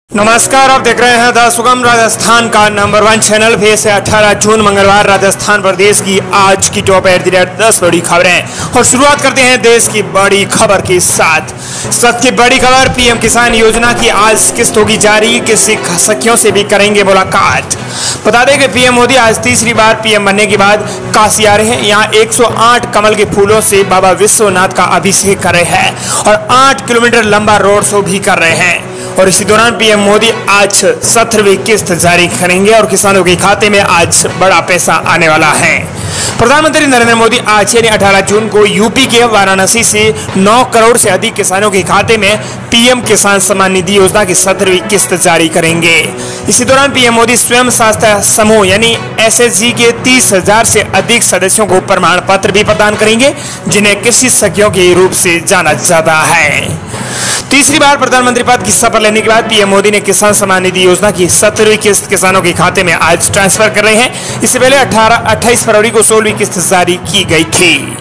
नमस्कार, आप देख रहे हैं द सुगम राजस्थान का नंबर 1 चैनल। फिर से 18 जून मंगलवार राजस्थान प्रदेश की आज की टॉप 10 बड़ी खबरें। और शुरुआत करते हैं देश की बड़ी खबर के साथ। सबकी बड़ी खबर, पीएम किसान योजना की आज किस्त होगी जारी, किसी सखियों से भी करेंगे मुलाकात। बता दें कि पीएम मोदी आज तीसरी बार पीएम बनने के बाद काशी आ रहे हैं। यहाँ 108 कमल के फूलों से बाबा विश्वनाथ का अभिषेक कर रहे हैं और 8 किलोमीटर लंबा रोड शो भी कर रहे हैं। और इसी दौरान पीएम मोदी आज 17वीं किस्त जारी करेंगे और किसानों के खाते में आज बड़ा पैसा आने वाला है। प्रधानमंत्री नरेंद्र मोदी आज यानी 18 जून को यूपी के वाराणसी से 9 करोड़ से अधिक किसानों के खाते में पीएम किसान सम्मान निधि योजना की 17वीं किस्त जारी करेंगे। इसी दौरान पीएम मोदी स्वयं सहायता समूह यानी एसएचजी के 30,000 से अधिक सदस्यों को प्रमाण पत्र भी प्रदान करेंगे, जिन्हें कृषि सखियों के रूप से जाना जाता है। तीसरी बार प्रधानमंत्री पद की शपथ लेने के बाद पीएम मोदी ने किसान सम्मान निधि योजना की 17वीं किस्त किसानों के खाते में आज ट्रांसफर कर रहे हैं। इससे पहले 28 फरवरी को 16वीं किस्त जारी की गई थी।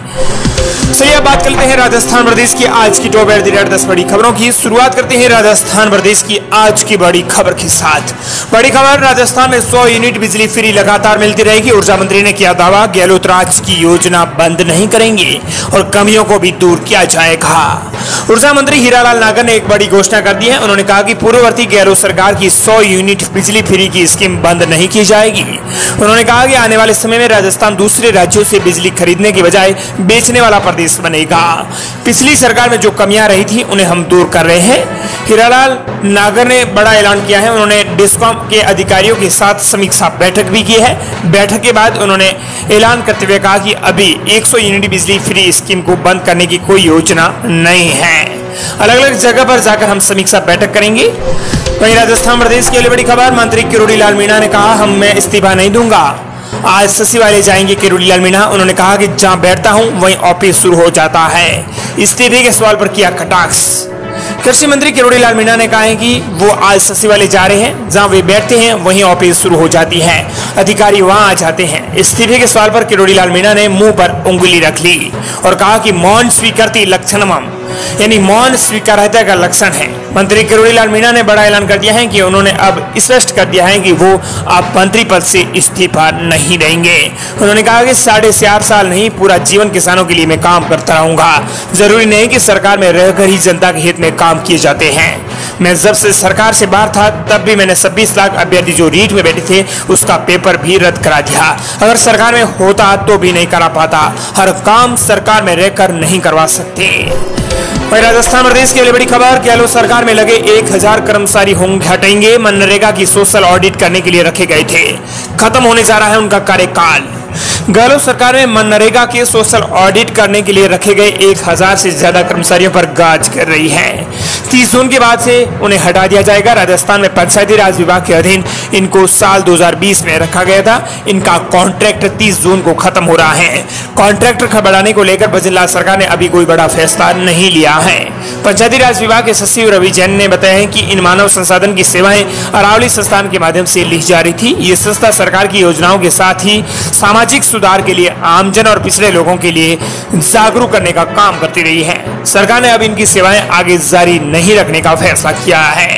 चलिए अब बात करते हैं राजस्थान प्रदेश की आज की टॉप 10 बड़ी खबरों की। शुरुआत करते हैं राजस्थान प्रदेश की आज की बड़ी खबर के साथ। बड़ी खबर, राजस्थान में 100 यूनिट बिजली फ्री लगातार मिलती रहेगी। ऊर्जा मंत्री ने किया दावा, गहलोत राज की योजना बंद नहीं करेंगे और कमियों को भी दूर किया जाएगा। ऊर्जा मंत्री हीरालाल नागर ने एक बड़ी घोषणा कर दी है। उन्होंने कहा कि पूर्ववर्ती गहलोत सरकार की 100 यूनिट बिजली फ्री की स्कीम बंद नहीं की जाएगी। उन्होंने कहा कि आने वाले समय में राजस्थान दूसरे राज्यों से बिजली खरीदने के बजाय बेचने वाला प्रदेश बनेगा। पिछली सरकार में जो कमियां रही थी उन्हें हम दूर कर रहे हैं। हीरालाल नागर ने बड़ा ऐलान किया है। उन्होंने डिस्कॉम के अधिकारियों के साथ समीक्षा बैठक भी की है। बैठक के बाद उन्होंने ऐलान करते हुए कहा कि अभी 100 यूनिट बिजली फ्री स्कीम को बंद करने की कोई योजना नहीं है। अलग अलग जगह पर जाकर हम समीक्षा बैठक करेंगे। वहीं राजस्थान प्रदेश की बड़ी खबर, मंत्री किरोड़ी लाल मीणा ने कहा, मैं इस्तीफा नहीं दूंगा। आज सचिवालय जाएंगे किरोड़ी लाल मीणा। उन्होंने कहा कि जहां बैठता हूं वहीं ऑफिस शुरू हो जाता है। इस्तीफे के सवाल पर किया कटाक्ष। कृषि मंत्री किरोड़ी लाल मीणा ने कहा है कि वो आज सचिवालय जा रहे हैं, जहां वे बैठते हैं वहीं ऑफिस शुरू हो जाती है, अधिकारी वहां आ जाते हैं। इस्तीफे के सवाल पर किरोड़ी लाल मीणा ने मुंह पर उंगली रख ली और कहा कि मौन स्वीकृति लक्षणम यानी मौन स्वीकार्यता का लक्षण है। मंत्री किरोड़ी लाल मीणा ने बड़ा ऐलान कर दिया है कि उन्होंने अब स्पष्ट कर दिया है कि वो अब मंत्री पद से इस्तीफा नहीं देंगे। उन्होंने कहा कि 4.5 साल नहीं, पूरा जीवन किसानों के लिए मैं काम करता रहूंगा। जरूरी नहीं कि सरकार में रहकर ही जनता के हित में काम किए जाते हैं। मैं जब से सरकार से बाहर था तब भी मैंने 26 लाख अभ्यर्थी जो रीट में बैठे थे उसका पेपर भी रद्द करा दिया। अगर सरकार में होता तो भी नहीं करा पाता। हर काम सरकार में रहकर नहीं करवा सकते। वहीं राजस्थान प्रदेश की बड़ी खबर, गहलोत सरकार में लगे 1000 कर्मचारी होंगे हटेंगे। मनरेगा की सोशल ऑडिट करने के लिए रखे गए थे, खत्म होने जा रहा है उनका कार्यकाल। गहलोत सरकार में मनरेगा के सोशल ऑडिट करने के लिए रखे गए 1000 से ज्यादा कर्मचारियों पर जांच कर रही है। 30 जून के बाद से उन्हें हटा दिया जाएगा। राजस्थान में पंचायती राज विभाग के अधीन इनको साल 2020 में रखा गया था। इनका कॉन्ट्रैक्ट 30 जून को खत्म हो रहा है। कॉन्ट्रैक्ट बढ़ाने को लेकर बजरंग सरकार ने अभी कोई बड़ा फैसला नहीं लिया है। पंचायती राज विभाग के सचिव रवि जैन ने बताया कि इन मानव संसाधन की सेवाएं अरावली संस्थान के माध्यम से ली जा रही थी। ये संस्था सरकार की योजनाओं के साथ ही सामाजिक सुधार के लिए आमजन और पिछड़े लोगों के लिए जागरूक करने का काम करती रही है। सरकार ने अब इनकी सेवाएं आगे जारी नहीं रखने का फैसला किया है।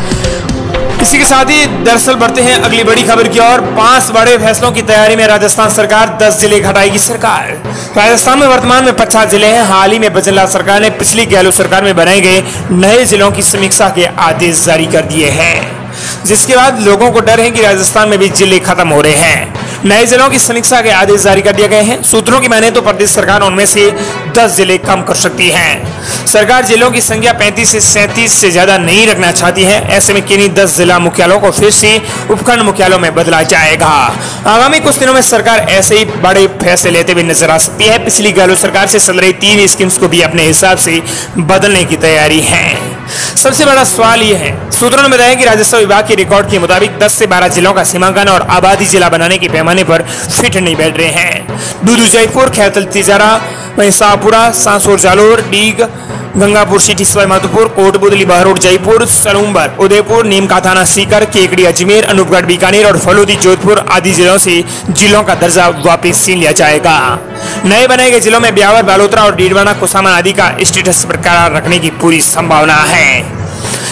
इसी के साथ ही दरअसल बढ़ते हैं अगली बड़ी खबर की ओर। 5 बड़े फैसलों की तैयारी में राजस्थान सरकार, 10 जिले घटाएगी सरकार। राजस्थान में वर्तमान में 50 जिले हैं। हाल ही में बजरंग सरकार ने पिछली गहलोत सरकार में बनाए गए नए जिलों की समीक्षा के आदेश जारी कर दिए हैं, जिसके बाद लोगों को डर है कि राजस्थान में भी जिले खत्म हो रहे हैं। नए जिलों की समीक्षा के आदेश जारी कर दिए गए हैं। सूत्रों की माने तो प्रदेश सरकार उनमें से 10 जिले कम कर सकती है। सरकार जिलों की संख्या 35 से 37 से ज्यादा नहीं रखना चाहती है। ऐसे में किन्हीं 10 जिला मुख्यालयों को फिर से उपखंड मुख्यालयों में बदला जाएगा। आगामी कुछ दिनों में सरकार ऐसे ही बड़े फैसले लेते हुए नजर आ सकती है। पिछली गहलोत सरकार से चल रही 3 स्कीम्स को भी अपने हिसाब से बदलने की तैयारी है। सबसे बड़ा सवाल यह है, सूत्रों ने बताया कि राजस्व विभाग के रिकॉर्ड के मुताबिक 10 से 12 जिलों का सीमांकन और आबादी जिला बनाने के पैमाने पर फिट नहीं बैठ रहे हैं। दूदू जयपुर, खैतल तिजारा, वहीं शाहपुरा, सांसोर जालोर, डीग, गंगापुर सिटी सवाई माधोपुर, कोटबुदली बहरोड जयपुर, सलूम्बर उदयपुर, नीमका थाना सीकर, केकड़ी अजमेर, अनूपगढ़ बीकानेर और फलोदी जोधपुर आदि जिलों से जिलों का दर्जा वापस छीन लिया जाएगा। नए बनाए गए जिलों में ब्यावर, बालोतरा और डीडवाना, कुसामन आदि का स्टेटस बरकरार रखने की पूरी संभावना है।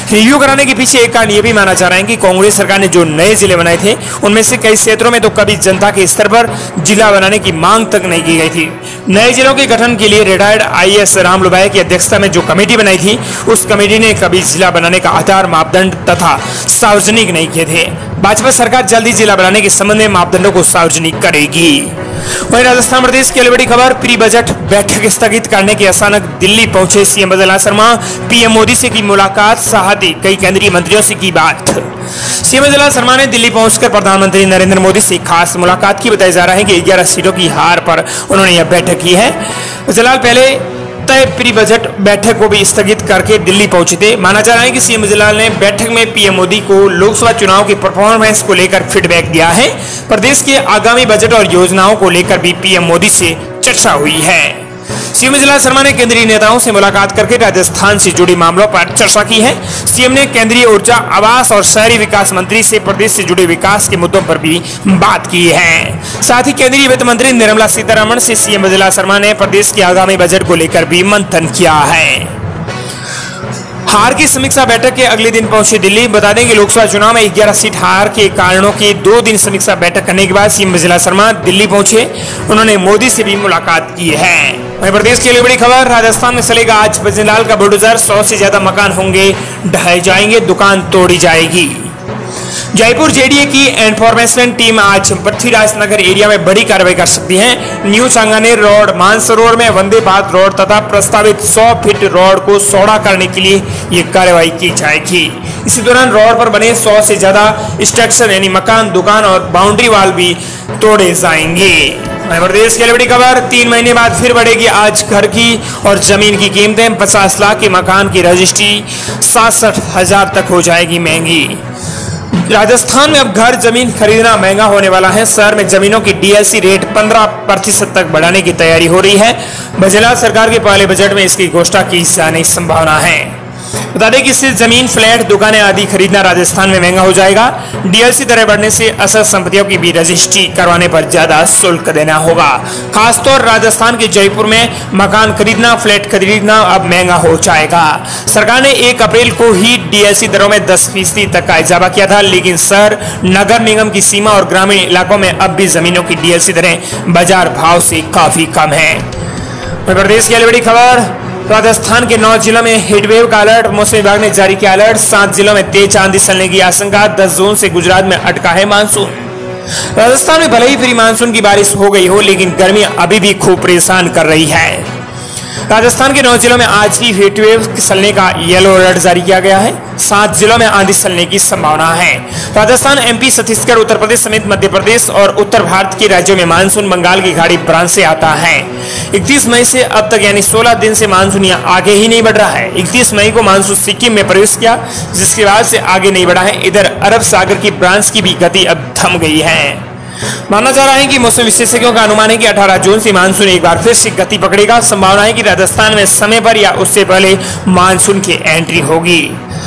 रिव्यू कराने के पीछे एक कारण यह भी माना जा रहा है कि कांग्रेस सरकार ने जो नए जिले बनाए थे उनमें से कई क्षेत्रों में तो कभी जनता के स्तर पर जिला बनाने की मांग तक नहीं की गई थी। नए जिलों के गठन के लिए रिटायर्ड IAS राम लुबाया की अध्यक्षता में जो कमेटी बनाई थी उस कमेटी ने कभी जिला बनाने का आधार मापदंड तथा सार्वजनिक नहीं किए थे। भाजपा सरकार जल्द ही जिला बनाने के संबंध में मापदंडों को सार्वजनिक करेगी। वहीं राजस्थान प्रदेश की बड़ी खबर, प्री बजट बैठक स्थगित करने के अचानक दिल्ली पहुंचे सीएम भजनलाल शर्मा, पीएम मोदी से की मुलाकात, साथ ही कई केंद्रीय मंत्रियों से की बात। सीएम भजनलाल शर्मा ने दिल्ली पहुंचकर प्रधानमंत्री नरेंद्र मोदी से खास मुलाकात की। बताया जा रहा है कि 11 सीटों की हार पर उन्होंने यह बैठक की है। भजनलाल पहले तय प्री बजट बैठक को भी स्थगित करके दिल्ली पहुंचे थे। माना जा रहा है कि सीएम भजनलाल ने बैठक में पीएम मोदी को लोकसभा चुनाव की परफॉर्मेंस को लेकर फीडबैक दिया है। प्रदेश के आगामी बजट और योजनाओं को लेकर भी पीएम मोदी से चर्चा हुई है। सीएम भजनलाल शर्मा ने केंद्रीय नेताओं से मुलाकात करके राजस्थान से जुड़े मामलों पर चर्चा की है। सीएम ने केंद्रीय ऊर्जा, आवास और शहरी विकास मंत्री से प्रदेश से जुड़े विकास के मुद्दों पर भी बात की है। साथ ही केंद्रीय वित्त मंत्री निर्मला सीतारमण से सीएम भजनलाल शर्मा ने प्रदेश के आगामी बजट को लेकर भी मंथन किया है। हार की समीक्षा बैठक के अगले दिन पहुंचे दिल्ली। बता दें कि लोकसभा चुनाव में 11 सीट हार के कारणों की 2 दिन समीक्षा बैठक करने के बाद सीएम भजनलाल शर्मा दिल्ली पहुंचे। उन्होंने मोदी से भी मुलाकात की है। वहीं प्रदेश की बड़ी खबर, राजस्थान में चलेगा आज भजनलाल का बुलडोजर, 100 से ज्यादा मकान होंगे ढह जाएंगे, दुकान तोड़ी जाएगी। जयपुर जेडीए की एनफोर्समेंट टीम आज पृथ्वीराज नगर एरिया में बड़ी कार्रवाई कर सकती है। न्यू सांगानेर रोड, मानसरोवर में वंदे भारत रोड तथा प्रस्तावित 100 फीट रोड को चौड़ा करने के लिए ये कार्रवाई की जाएगी। इसी दौरान रोड पर बने 100 से ज्यादा स्ट्रक्चर यानी मकान, दुकान और बाउंड्री वाल भी तोड़े जाएंगे। प्रदेश की बड़ी खबर, 3 महीने बाद फिर बढ़ेगी आज घर की और जमीन की कीमतें। 50 लाख के मकान की रजिस्ट्री 67,000 तक हो जाएगी महंगी। राजस्थान में अब घर जमीन खरीदना महंगा होने वाला है। शहर में जमीनों की डीएलसी रेट 15% तक बढ़ाने की तैयारी हो रही है। भजनलाल सरकार के पहले बजट में इसकी घोषणा की जाने की संभावना है। बता दें कि इससे जमीन, फ्लैट, दुकानें आदि खरीदना राजस्थान में महंगा हो जाएगा। डीएलसी दरें बढ़ने से अचल संपत्तियों की भी रजिस्ट्री करवाने पर ज्यादा शुल्क देना होगा। खासतौर राजस्थान के जयपुर में मकान खरीदना, फ्लैट खरीदना अब महंगा हो जाएगा। सरकार ने 1 अप्रैल को ही डीएलसी दरों में 10% तक का इजाफा किया था, लेकिन शहर, नगर निगम की सीमा और ग्रामीण इलाकों में अब भी जमीनों की डीएलसी दरें बाजार भाव से काफी कम है। प्रदेश की बड़ी खबर, राजस्थान के 9 जिलों में हीटवेव का अलर्ट, मौसम विभाग ने जारी किया अलर्ट। 7 जिलों में तेज आंधी चलने की आशंका। 10 जून से गुजरात में अटका है मानसून। राजस्थान में भले ही प्री मानसून की बारिश हो गई हो, लेकिन गर्मी अभी भी खूब परेशान कर रही है। राजस्थान के 9 जिलों में आज भी हीटवेव चलने का येलो अलर्ट जारी किया गया है। 7 जिलों में आंधी चलने की संभावना है। राजस्थान, एमपी, छत्तीसगढ़, उत्तर प्रदेश समेत मध्य प्रदेश और उत्तर भारत के राज्यों में मानसून बंगाल की खाड़ी ब्रांच से आता है। 31 मई से अब तक यानी 16 दिन से मानसून यहाँ आगे ही नहीं बढ़ रहा है। 31 मई को मानसून सिक्किम में प्रवेश किया, जिसके बाद से आगे नहीं बढ़ा है। इधर अरब सागर की ब्रांच की भी गति अब थम गई है। माना जा रहा है कि मौसम विशेषज्ञों का अनुमान है कि 18 जून से मानसून एक बार फिर से गति पकड़ेगा। संभावना है कि राजस्थान में समय पर या उससे पहले मानसून की एंट्री होगी।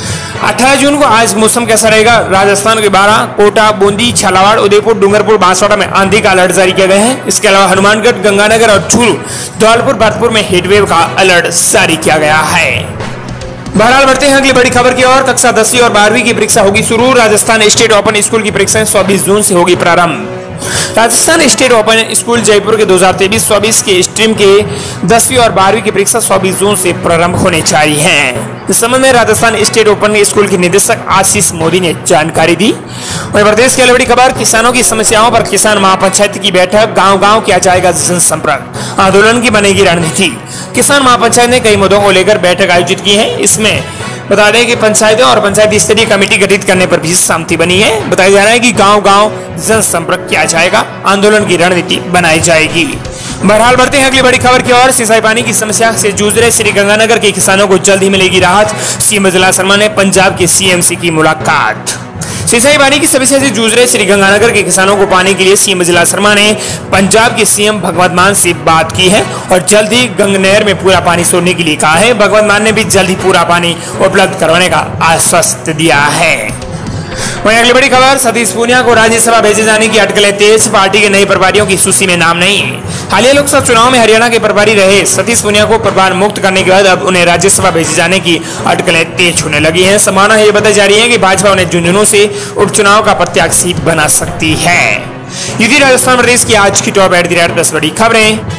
18 जून को आज मौसम कैसा रहेगा? राजस्थान के 12, कोटा, बूंदी, झालावाड़, उदयपुर, डूंगरपुर, बांसवाड़ा में आंधी का अलर्ट जारी किया गया है। इसके अलावा हनुमानगढ़, गंगानगर और चूरू, धौलपुर, भरतपुर में हीटवेव का अलर्ट जारी किया गया है। बहरहाल बढ़ते हैं अगली बड़ी खबर की ओर। कक्षा 10वीं और 12वीं की परीक्षा होगी शुरू। राजस्थान स्टेट ओपन स्कूल की परीक्षाएं 24 जून से होगी प्रारंभ। Rajasthan state open school Jaipur के 2023-24 के स्ट्रीम के 10वीं और 12वीं की परीक्षा 24 जून से प्रारंभ होने जा रही है। इस संबंध में राजस्थान स्टेट ओपन स्कूल के निदेशक आशीष मोदी ने जानकारी दी। वहीं प्रदेश की बड़ी खबर, किसानों की समस्याओं पर किसान महापंचायत की बैठक। गांव-गांव किया जाएगा जनसंपर्क, आंदोलन की बनेगी रणनीति। किसान महापंचायत ने कई मुद्दों को लेकर बैठक आयोजित की है। इसमें बता दें कि पंचायतों और पंचायत स्तरीय कमेटी गठित करने पर भी सहमति बनी है। बताया जा रहा है कि गांव-गांव जनसंपर्क किया जाएगा, आंदोलन की रणनीति बनाई जाएगी। बहरहाल बढ़ते हैं अगली बड़ी खबर की ओर। सिंचाई पानी की समस्या से जूझ रहे श्रीगंगानगर के किसानों को जल्द ही मिलेगी राहत। सीएम भजनलाल शर्मा ने पंजाब के सीएम से की मुलाकात। सिंचाई पानी की समस्या से जूझ रहे श्रीगंगानगर के किसानों को पाने के लिए सीएम भजनलाल शर्मा ने पंजाब के सीएम भगवंत मान से बात की है और जल्द ही गंग नहर में पूरा पानी छोड़ने के लिए कहा है। भगवंत मान ने भी जल्द ही पूरा पानी उपलब्ध करवाने का आश्वासन दिया है। वहीं अगली बड़ी खबर, सतीश पूनिया को राज्यसभा भेजे जाने की अटकलें तेज, पार्टी के नए प्रभारियों की सूची में नाम नहीं है। हालिया लोकसभा चुनाव में हरियाणा के प्रभारी रहे सतीश पूनिया को प्रभार मुक्त करने के बाद अब उन्हें राज्यसभा भेजे जाने की अटकलें तेज होने लगी हैं। संभावना ये बताई जा रही है कि भाजपा उन्हें झुंझुनू से उपचुनाव का प्रत्याशी बना सकती है। ये थी राजस्थान प्रदेश की आज की टॉप 10 बड़ी खबरें।